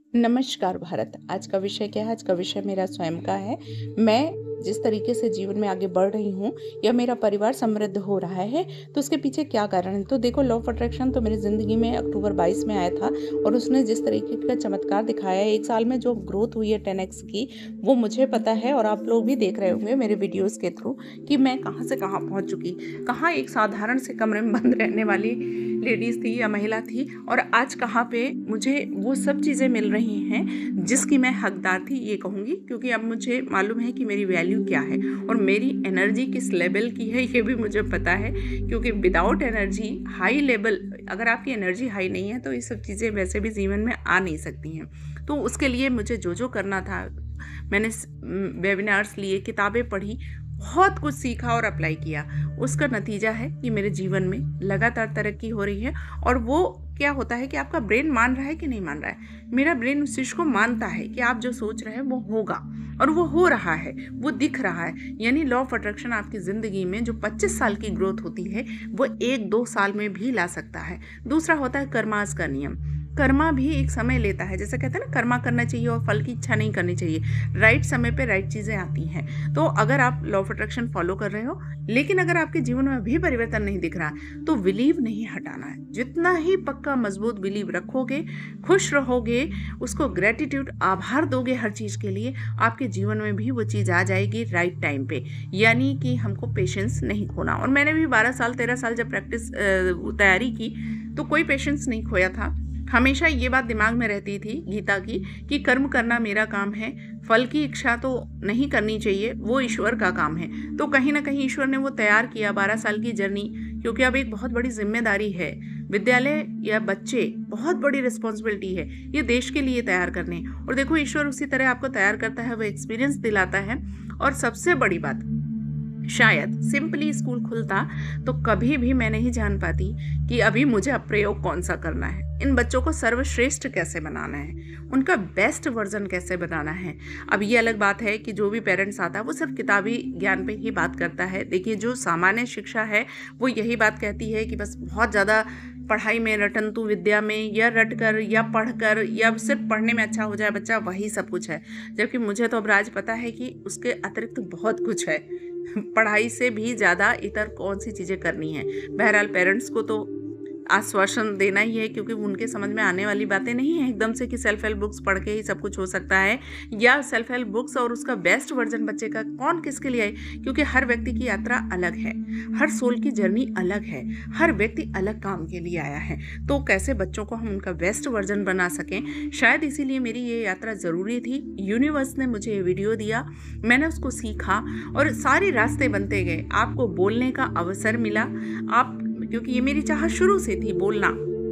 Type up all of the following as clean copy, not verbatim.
नमस्कार भारत। आज का विषय क्या है? आज का विषय मेरा स्वयं का है। मैं जिस तरीके से जीवन में आगे बढ़ रही हूँ या मेरा परिवार समृद्ध हो रहा है, तो उसके पीछे क्या कारण है? तो देखो, लॉ ऑफ अट्रैक्शन तो मेरी ज़िंदगी में अक्टूबर 22 में आया था और उसने जिस तरीके का चमत्कार दिखाया है, 1 साल में जो ग्रोथ हुई है 10x की, वो मुझे पता है और आप लोग भी देख रहे होंगे मेरे वीडियोज़ के थ्रू कि मैं कहाँ से कहाँ पहुँच चुकी। कहाँ एक साधारण से कमरे में बंद रहने वाली लेडीज़ थी या महिला थी और आज कहाँ पे मुझे वो सब चीज़ें मिल रही हैं जिसकी मैं हकदार थी, ये कहूँगी। क्योंकि अब मुझे मालूम है कि मेरी वैल्यू क्या है और मेरी एनर्जी किस लेवल की है, ये भी मुझे पता है। क्योंकि विदाउट एनर्जी हाई लेवल, अगर आपकी एनर्जी हाई नहीं है तो ये सब चीज़ें वैसे भी जीवन में आ नहीं सकती हैं। तो उसके लिए मुझे जो करना था, मैंने वेबिनार्स लिए, किताबें पढ़ी, बहुत कुछ सीखा और अप्लाई किया। उसका नतीजा है कि मेरे जीवन में लगातार तरक्की हो रही है। और वो क्या होता है कि आपका ब्रेन मान रहा है कि नहीं मान रहा है। मेरा ब्रेन उस चीज़ को मानता है कि आप जो सोच रहे हैं वो होगा और वो हो रहा है, वो दिख रहा है। यानी लॉ ऑफ अट्रैक्शन आपकी ज़िंदगी में जो 25 साल की ग्रोथ होती है वो 1-2 साल में भी ला सकता है। दूसरा होता है कर्मास का नियम। कर्मा भी एक समय लेता है। जैसे कहते हैं ना, कर्मा करना चाहिए और फल की इच्छा नहीं करनी चाहिए। राइट समय पे राइट चीज़ें आती हैं। तो अगर आप लॉ ऑफ अट्रैक्शन फॉलो कर रहे हो, लेकिन अगर आपके जीवन में भी परिवर्तन नहीं दिख रहा, तो बिलीव नहीं हटाना है। जितना ही पक्का मजबूत बिलीव रखोगे, खुश रहोगे, उसको ग्रेटिट्यूड, आभार दोगे हर चीज़ के लिए, आपके जीवन में भी वो चीज़ आ जाएगी राइट टाइम पे। यानी कि हमको पेशेंस नहीं खोना। और मैंने भी 12 साल 13 साल जब तैयारी की तो कोई पेशेंस नहीं खोया था। हमेशा ये बात दिमाग में रहती थी गीता की कि कर्म करना मेरा काम है, फल की इच्छा तो नहीं करनी चाहिए, वो ईश्वर का काम है। तो कहीं ना कहीं ईश्वर ने वो तैयार किया 12 साल की जर्नी। क्योंकि अब एक बहुत बड़ी जिम्मेदारी है, विद्यालय या बच्चे, बहुत बड़ी रिस्पॉन्सिबिलिटी है ये देश के लिए तैयार करने। और देखो, ईश्वर उसी तरह आपको तैयार करता है, वो एक्सपीरियंस दिलाता है। और सबसे बड़ी बात, शायद सिंपली स्कूल खुलता तो कभी भी मैं नहीं जान पाती कि अभी मुझे अब प्रयोग कौन सा करना है, इन बच्चों को सर्वश्रेष्ठ कैसे बनाना है, उनका बेस्ट वर्जन कैसे बनाना है। अब ये अलग बात है कि जो भी पेरेंट्स आता है वो सिर्फ किताबी ज्ञान पे ही बात करता है। देखिए, जो सामान्य शिक्षा है वो यही बात कहती है कि बस बहुत ज़्यादा पढ़ाई में, रटंतु विद्या में, या रट कर या पढ़ कर या सिर्फ पढ़ने में अच्छा हो जाए बच्चा, वही सब कुछ है। जबकि मुझे तो अब राज पता है कि उसके अतिरिक्त बहुत कुछ है। पढ़ाई से भी ज़्यादा इतर कौन सी चीज़ें करनी है। बहरहाल पेरेंट्स को तो आश्वासन देना ही है, क्योंकि उनके समझ में आने वाली बातें नहीं है एकदम से कि सेल्फ हेल्प बुक्स पढ़ के ही सब कुछ हो सकता है, या सेल्फ हेल्प बुक्स और उसका बेस्ट वर्जन बच्चे का कौन किसके लिए आए। क्योंकि हर व्यक्ति की यात्रा अलग है, हर सोल की जर्नी अलग है, हर व्यक्ति अलग काम के लिए आया है। तो कैसे बच्चों को हम उनका बेस्ट वर्जन बना सकें, शायद इसीलिए मेरी ये यात्रा ज़रूरी थी। यूनिवर्स ने मुझे ये वीडियो दिया, मैंने उसको सीखा और सारे रास्ते बनते गए। आपको बोलने का अवसर मिला, आप, क्योंकि ये मेरी चाह शुरू से थी, बोलना,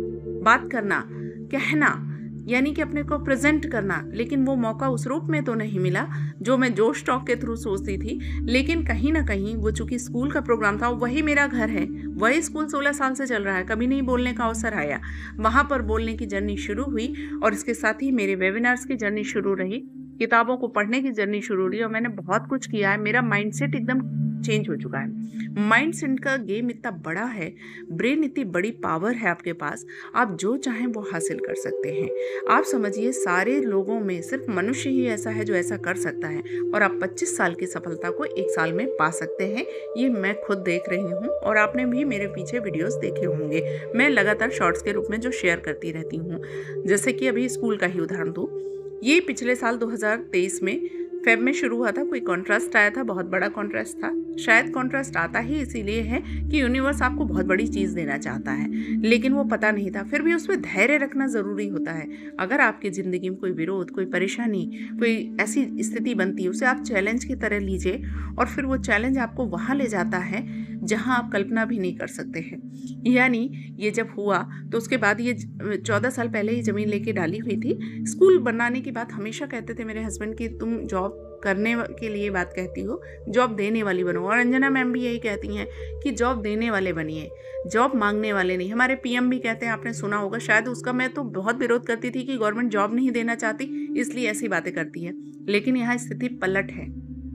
बात करना, कहना, यानी कि अपने को प्रेजेंट करना। लेकिन वो मौका उस रूप में तो नहीं मिला जो मैं जोश टॉक के थ्रू सोचती थी। लेकिन कहीं ना कहीं वो, चूंकि स्कूल का प्रोग्राम था, वही मेरा घर है, वही स्कूल 16 साल से चल रहा है, कभी नहीं बोलने का अवसर आया। वहाँ पर बोलने की जर्नी शुरू हुई और इसके साथ ही मेरे वेबिनार्स की जर्नी शुरू रही, किताबों को पढ़ने की जर्नी शुरू रही और मैंने बहुत कुछ किया है। मेरा माइंडसेट एकदम चेंज हो चुका है। माइंडसेट का गेम इतना बड़ा है, ब्रेन इतनी बड़ी पावर है आपके पास, आप जो चाहें वो हासिल कर सकते हैं। आप समझिए, सारे लोगों में सिर्फ मनुष्य ही ऐसा है जो ऐसा कर सकता है और आप 25 साल की सफलता को 1 साल में पा सकते हैं। ये मैं खुद देख रही हूँ और आपने भी मेरे पीछे वीडियोस देखे होंगे। मैं लगातार शॉर्ट्स के रूप में जो शेयर करती रहती हूँ। जैसे कि अभी स्कूल का ही उदाहरण दूँ, ये पिछले साल 2023 में फेब में शुरू हुआ था। कोई कॉन्ट्रास्ट आया था, बहुत बड़ा कॉन्ट्रास्ट था। शायद कॉन्ट्रास्ट आता ही इसीलिए है कि यूनिवर्स आपको बहुत बड़ी चीज़ देना चाहता है, लेकिन वो पता नहीं था। फिर भी उसमें धैर्य रखना ज़रूरी होता है। अगर आपकी ज़िंदगी में कोई विरोध, कोई परेशानी, कोई ऐसी स्थिति बनती है, उसे आप चैलेंज की तरह लीजिए और फिर वो चैलेंज आपको वहाँ ले जाता है जहाँ आप कल्पना भी नहीं कर सकते हैं। यानी ये जब हुआ तो उसके बाद, ये 14 साल पहले ही ज़मीन लेके डाली हुई थी। स्कूल बनाने की बात हमेशा कहते थे मेरे हस्बैंड कि तुम जॉब करने के लिए बात कहती हो, जॉब देने वाली बनो। और अंजना मैम भी यही कहती हैं कि जॉब देने वाले बनिए, जॉब मांगने वाले नहीं। हमारे पीएम भी कहते हैं, आपने सुना होगा शायद, उसका मैं तो बहुत विरोध करती थी कि गवर्नमेंट जॉब नहीं देना चाहती इसलिए ऐसी बातें करती है। लेकिन यहाँ स्थिति पलट है।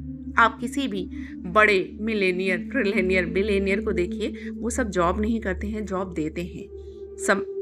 आप किसी भी बड़े मिलेनियर, ट्रिलियनियर, बिलियनियर को देखिए, वो सब जॉब नहीं करते हैं, जॉब देते हैं।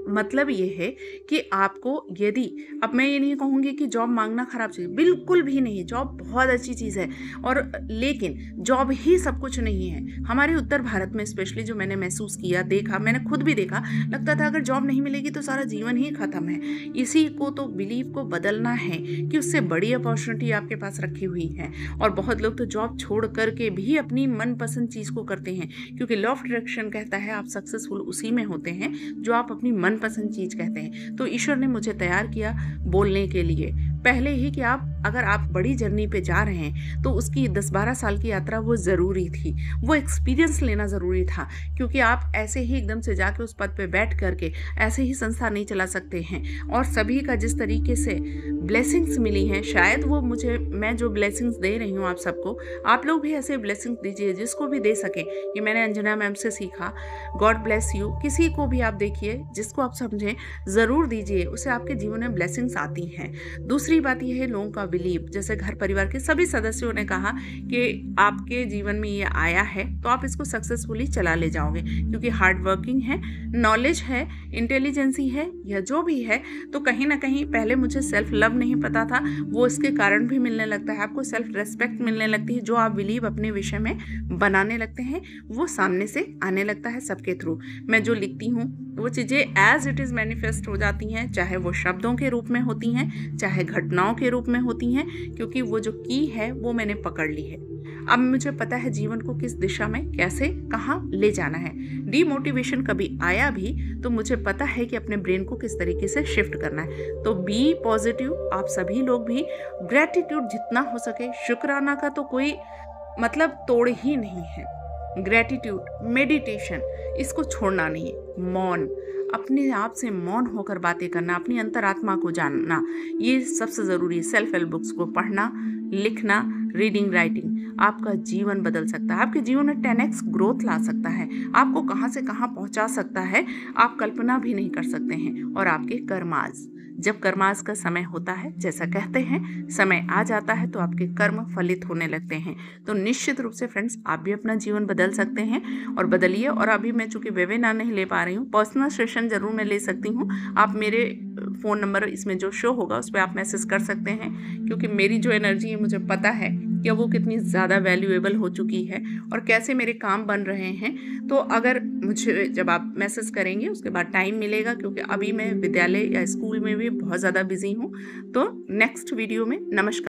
मतलब ये है कि आपको, यदि, अब मैं ये नहीं कहूँगी कि जॉब मांगना खराब चीज़, बिल्कुल भी नहीं, जॉब बहुत अच्छी चीज़ है। और लेकिन जॉब ही सब कुछ नहीं है। हमारे उत्तर भारत में स्पेशली जो मैंने महसूस किया, देखा, मैंने खुद भी देखा, लगता था अगर जॉब नहीं मिलेगी तो सारा जीवन ही खत्म है। इसी को तो बिलीव को बदलना है कि उससे बड़ी अपॉर्चुनिटी आपके पास रखी हुई है। और बहुत लोग तो जॉब छोड़ करके भी अपनी मनपसंद चीज़ को करते हैं, क्योंकि लॉ ऑफ अट्रैक्शन कहता है आप सक्सेसफुल उसी में होते हैं जो आप अपनी मनपसंद चीज़ कहते हैं। तो ईश्वर ने मुझे तैयार किया बोलने के लिए पहले ही कि अगर आप बड़ी जर्नी पे जा रहे हैं तो उसकी 10-12 साल की यात्रा वो ज़रूरी थी, वो एक्सपीरियंस लेना ज़रूरी था, क्योंकि आप ऐसे ही एकदम से जाके उस पद पे बैठ करके ऐसे ही संस्था नहीं चला सकते हैं। और सभी का जिस तरीके से ब्लेसिंग्स मिली हैं, शायद वो मैं जो ब्लेसिंग्स दे रही हूँ आप सबको, आप लोग भी ऐसे ब्लेसिंग्स दीजिए जिसको भी दे सकें। ये मैंने अंजना मैम से सीखा। गॉड ब्लेस यू, किसी को भी आप देखिए जिसको आप समझें, ज़रूर दीजिए, उससे आपके जीवन में ब्लेसिंग्स आती हैं। दूसरी बात यह है लोगों का बिलीव, जैसे घर परिवार के सभी सदस्यों ने कहा कि आपके जीवन में ये आया है तो आप इसको सक्सेसफुली चला ले जाओगे, क्योंकि हार्ड वर्किंग है, नॉलेज है, इंटेलिजेंसी है, यह जो भी है। तो कहीं ना कहीं पहले मुझे सेल्फ लव नहीं पता था, वो इसके कारण भी मिलने लगता है। आपको सेल्फ रेस्पेक्ट मिलने लगती है, जो आप बिलीव अपने विषय में बनाने लगते हैं वो सामने से आने लगता है सबके थ्रू। मैं जो लिखती हूँ वो चीज़ें एज इट इज़ मैनिफेस्ट हो जाती हैं, चाहे वो शब्दों के रूप में होती हैं, चाहे घटनाओं के रूप में होती हैं, क्योंकि वो जो की है वो मैंने पकड़ ली है। अब मुझे पता है जीवन को किस दिशा में कैसे कहाँ ले जाना है। डीमोटिवेशन कभी आया भी तो मुझे पता है कि अपने ब्रेन को किस तरीके से शिफ्ट करना है। तो बी पॉजिटिव, आप सभी लोग भी। ग्रेटिट्यूड जितना हो सके, शुक्राना का तो कोई मतलब तोड़ ही नहीं है। ग्रेटिट्यूड, मेडिटेशन, इसको छोड़ना नहीं है। मौन, अपने आप से मौन होकर बातें करना, अपनी अंतरात्मा को जानना, ये सबसे ज़रूरी है। सेल्फ हेल्प बुक्स को पढ़ना, लिखना, रीडिंग, राइटिंग आपका जीवन बदल सकता है, आपके जीवन में 10x ग्रोथ ला सकता है, आपको कहाँ से कहाँ पहुँचा सकता है, आप कल्पना भी नहीं कर सकते हैं। और आपके कर्माज, जब कर्माज का समय होता है, जैसा कहते हैं समय आ जाता है, तो आपके कर्म फलित होने लगते हैं। तो निश्चित रूप से फ्रेंड्स, आप भी अपना जीवन बदल सकते हैं और बदलिए। और अभी मैं चूँकि वेबिनार नहीं ले पा रही हूँ, पर्सनल सेशन जरूर मैं ले सकती हूँ। आप मेरे फ़ोन नंबर इसमें जो शो होगा उस पर आप मैसेज कर सकते हैं, क्योंकि मेरी जो एनर्जी है मुझे पता है कि वो कितनी ज़्यादा वैल्यूएबल हो चुकी है और कैसे मेरे काम बन रहे हैं। तो अगर मुझे जब आप मैसेज करेंगे उसके बाद टाइम मिलेगा, क्योंकि अभी मैं विद्यालय या स्कूल में भी बहुत ज़्यादा बिजी हूँ। तो नेक्स्ट वीडियो में, नमस्कार।